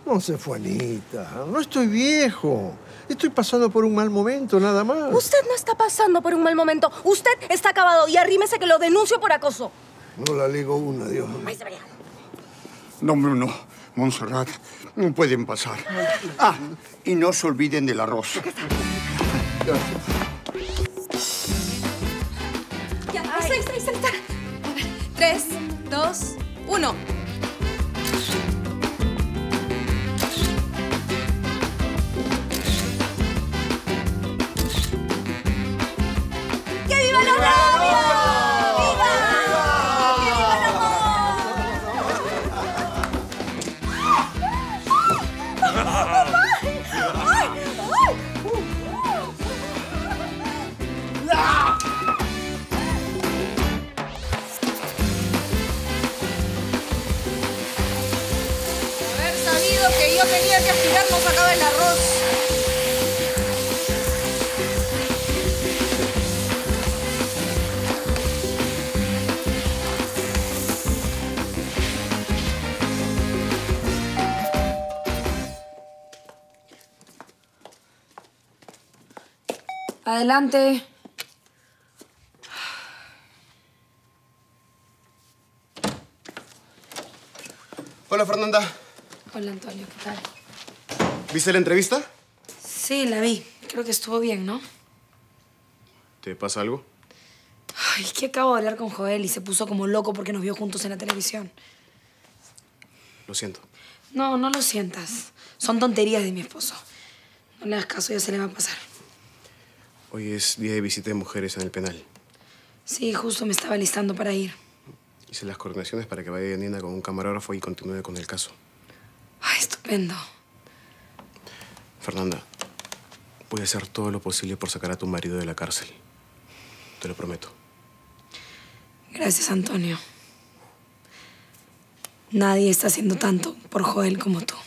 Monse Juanita, no estoy viejo. Estoy pasando por un mal momento, nada más. Usted no está pasando por un mal momento. Usted está acabado y arrímese que lo denuncio por acoso. No la ligo una, Dios. No, no, Montserrat, no pueden pasar. Ah, y no se olviden del arroz. Ya, ahí está. A ver, 3, 2, 1. ¡Que viva la radio! ¡Viva! ¡Que viva el Haber sabido que yo tenía que aspirar no sacaba el arroz. Adelante. Hola, Fernanda. Hola, Antonio, ¿qué tal? ¿Viste la entrevista? Sí, la vi. Creo que estuvo bien, ¿no? ¿Te pasa algo? Ay, es que acabo de hablar con Joel y se puso como loco porque nos vio juntos en la televisión. Lo siento. No, no lo sientas. Son tonterías de mi esposo. No le hagas caso, ya se le va a pasar. Hoy es día de visita de mujeres en el penal. Sí, justo me estaba listando para ir. Hice las coordinaciones para que vaya Nina con un camarógrafo y continúe con el caso. Ay, estupendo. Fernanda, voy a hacer todo lo posible por sacar a tu marido de la cárcel. Te lo prometo. Gracias, Antonio. Nadie está haciendo tanto por Joel como tú.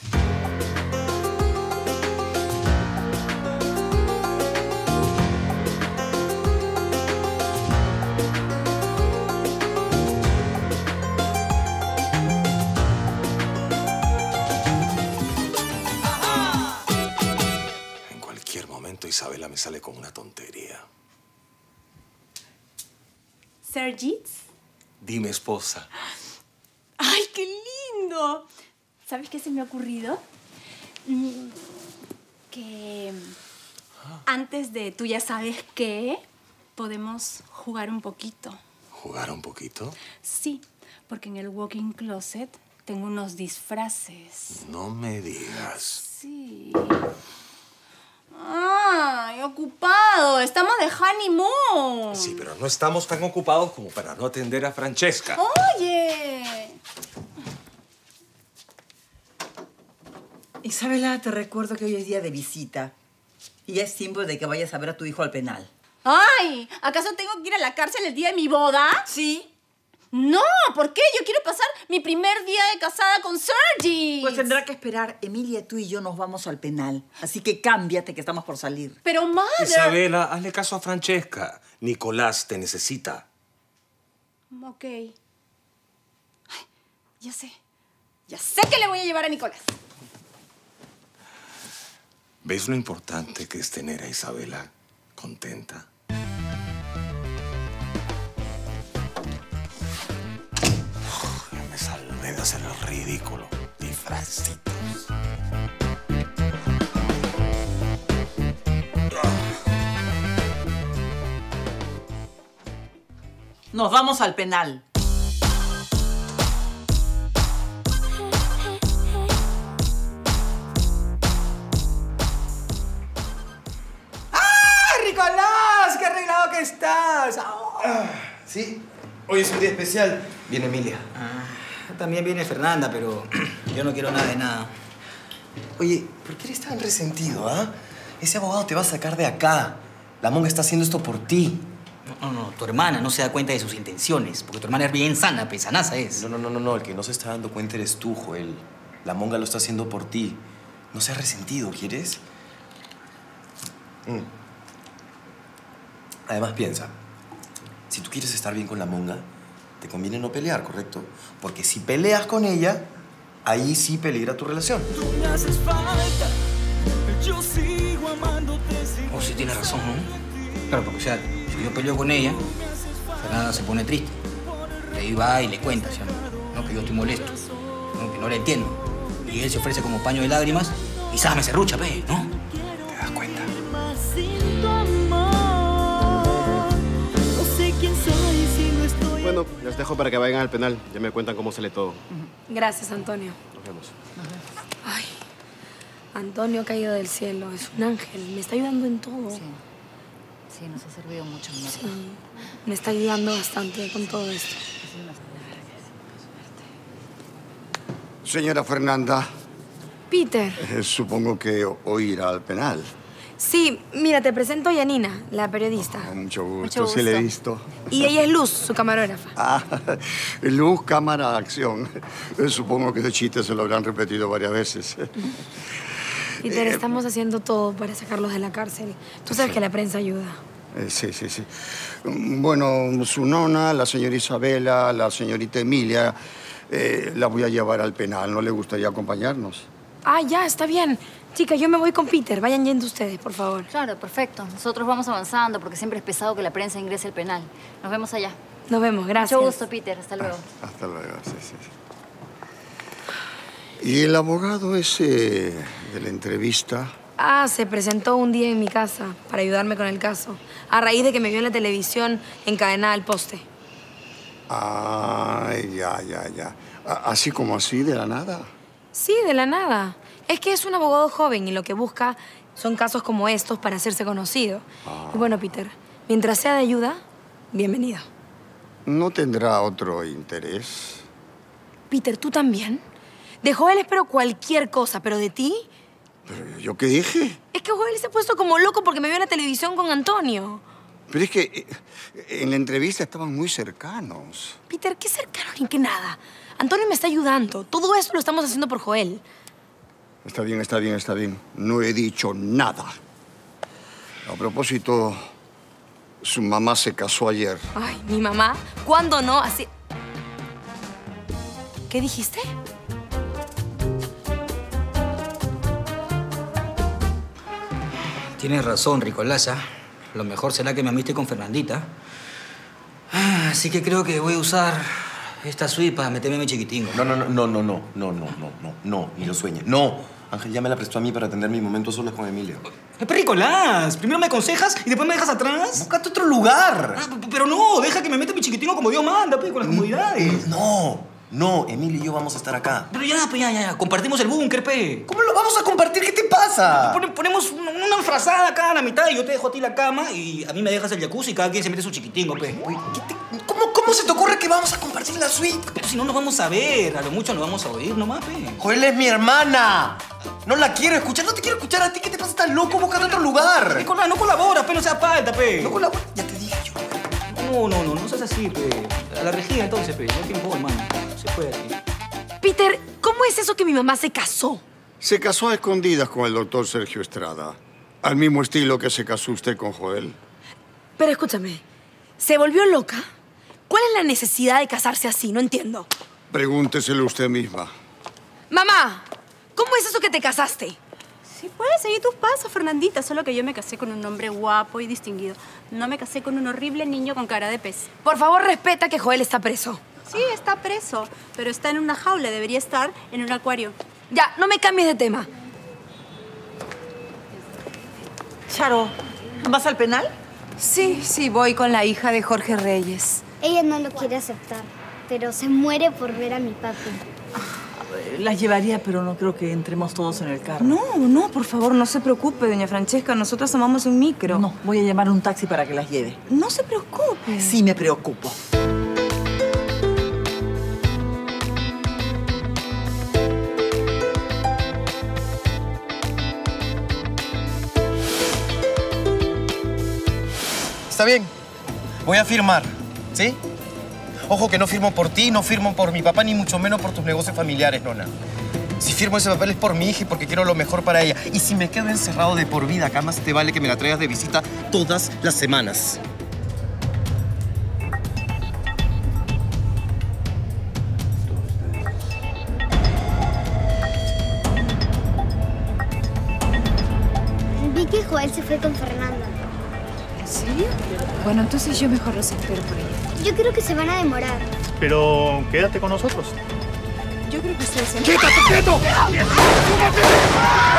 Isabela me sale con una tontería. ¿Sergits? Dime, esposa. ¡Ay, qué lindo! ¿Sabes qué se me ha ocurrido? Que antes de tú ya sabes qué, podemos jugar un poquito. ¿Jugar un poquito? Sí, porque en el walk-in closet tengo unos disfraces. No me digas. Sí. ¡Ay, ocupado! ¡Estamos de honeymoon! Sí, pero no estamos tan ocupados como para no atender a Francesca. ¡Oye! Isabela, te recuerdo que hoy es día de visita. Y ya es tiempo de que vayas a ver a tu hijo al penal. ¡Ay! ¿Acaso tengo que ir a la cárcel el día de mi boda? Sí. ¡No! ¿Por qué? Yo quiero pasar mi primer día de casada con Sergi. Pues tendrá que esperar. Emilia, tú y yo nos vamos al penal. Así que cámbiate, que estamos por salir. Pero, madre... Isabela, hazle caso a Francesca. Nicolás te necesita. Ok. Ay, ya sé. Ya sé que le voy a llevar a Nicolás. ¿Ves lo importante que es tener a Isabela contenta? Ya me salvé de hacer el ridículo. Disfracitos. Nos vamos al penal. ¡Nicolás! ¡Qué arreglado que estás! Sí, hoy es un día especial. Viene Emilia. También viene Fernanda, pero yo no quiero nada de nada. Oye, ¿por qué eres tan resentido, ah? Ese abogado te va a sacar de acá. La monga está haciendo esto por ti. No, tu hermana no se da cuenta de sus intenciones, porque tu hermana es bien sana, pesanaza es. No, el que no se está dando cuenta eres tú, Joel. La monga lo está haciendo por ti. No seas resentido, ¿quieres? Además, piensa. Si tú quieres estar bien con la monga, te conviene no pelear, ¿correcto? Porque si peleas con ella, ahí sí peligra tu relación. Oh, sí tienes razón, ¿no? Claro, porque, o sea, si yo peleo con ella, Fernanda se pone triste. Y ahí va y le cuenta, ¿sí? ¿No? Que yo estoy molesto, ¿no? Que no le entiendo. Y él se ofrece como paño de lágrimas y me serrucha, pe, ¿no? ¿Te das cuenta? Bueno, les dejo para que vayan al penal. Ya me cuentan cómo sale todo. Gracias, Antonio. Nos vemos. Ay, Antonio ha caído del cielo. Es un ángel. Me está ayudando en todo. Sí, nos ha servido mucho. Sí, me está ayudando bastante con todo esto. Señora Fernanda. Peter. Supongo que hoy irá al penal. Sí, mira, te presento a Yanina, la periodista. Mucho gusto, sí le he visto. Y ella es Luz, su camarógrafa. Ah, Luz, cámara, acción. Supongo que ese chiste se lo habrán repetido varias veces. Peter, estamos haciendo todo para sacarlos de la cárcel. Tú sabes que la prensa ayuda. Sí. Bueno, su nona, la señora Isabela, la señorita Emilia, la voy a llevar al penal. ¿No le gustaría acompañarnos? Ah, ya, está bien. Chicas, yo me voy con Peter. Vayan yendo ustedes, por favor. Claro, perfecto. Nosotros vamos avanzando porque siempre es pesado que la prensa ingrese al penal. Nos vemos allá. Nos vemos, gracias. Mucho gusto, Peter. Hasta luego. Hasta luego, sí. ¿Y el abogado ese de la entrevista? Ah, se presentó un día en mi casa para ayudarme con el caso. A raíz de que me vio en la televisión encadenada al poste. Ah, ya. ¿Así como así, de la nada? Sí, de la nada. Es que es un abogado joven y lo que busca son casos como estos para hacerse conocido. Y bueno, Peter, mientras sea de ayuda, bienvenido. ¿No tendrá otro interés? Peter, ¿tú también? De Joel espero cualquier cosa, pero de ti... ¿Pero yo qué dije? Es que Joel se ha puesto como loco porque me vio en la televisión con Antonio. Pero es que en la entrevista estaban muy cercanos. Peter, ¿qué cercano ni qué nada? Antonio me está ayudando. Todo eso lo estamos haciendo por Joel. Está bien. No he dicho nada. A propósito, su mamá se casó ayer. Ay, ¿mi mamá? ¿Cuándo no? Así... ¿Qué dijiste? Tienes razón, Ricolaza. Lo mejor será que me amiste con Fernandita. Así que creo que voy a usar esta suite para meterme en mi chiquitingo. No, ni lo sueñes. No. Ángel ya me la prestó a mí para atender mi momento solas con Emilia. Ricolás, primero me aconsejas y después me dejas atrás. Búscate otro lugar. Pero no, deja que me meta mi chiquitingo como Dios manda, con las comodidades. No, Emilia y yo vamos a estar acá. Pero ya, compartimos el búnker, pe. ¿Cómo lo vamos a compartir? ¿Qué te pasa? Ponemos una frazada acá a la mitad y yo te dejo a ti la cama y a mí me dejas el jacuzzi y cada quien se mete su chiquitingo, pe. ¿Cómo se te ocurre que vamos a compartir la suite? Pero si no nos vamos a ver, a lo mucho nos vamos a oír nomás, pe. Joel es mi hermana. No la quiero escuchar, no te quiero escuchar a ti. ¿Qué te pasa? Estás loco, buscando otro lugar. Nicolás, no colaboras, pe, no seas falta, pe. No colaboras, ya te dije yo. No seas así, pe. A la regida entonces, pe. No tiempo, hermano. Se puede así. Peter, ¿cómo es eso que mi mamá se casó? Se casó a escondidas con el doctor Sergio Estrada. Al mismo estilo que se casó usted con Joel. Pero escúchame, ¿se volvió loca? ¿Cuál es la necesidad de casarse así? No entiendo. Pregúnteselo usted misma. Mamá, ¿cómo es eso que te casaste? Sí, puedes seguir tus pasos, Fernandita. Solo que yo me casé con un hombre guapo y distinguido. No me casé con un horrible niño con cara de pez. Por favor, respeta que Joel está preso. Sí, está preso, pero está en una jaula. Debería estar en un acuario. Ya, no me cambies de tema. Charo, ¿vas al penal? Sí, voy con la hija de Jorge Reyes. Ella no lo quiere aceptar, pero se muere por ver a mi papi. Las llevaría, pero no creo que entremos todos en el carro. No, por favor, no se preocupe, doña Francesca. Nosotros tomamos un micro. No, voy a llamar un taxi para que las lleve. No se preocupe. Sí, me preocupo. Está bien. Voy a firmar, ¿sí? Ojo que no firmo por ti, no firmo por mi papá, ni mucho menos por tus negocios familiares, nona. Si firmo ese papel es por mi hija y porque quiero lo mejor para ella. Y si me quedo encerrado de por vida, acá más te vale que me la traigas de visita todas las semanas. me quejo, él se fue con Fernanda. ¿En serio? Bueno, entonces yo mejor los espero por allá. Yo creo que se van a demorar. Pero quédate con nosotros. Yo creo que ustedes... ¡Quieto, quieto!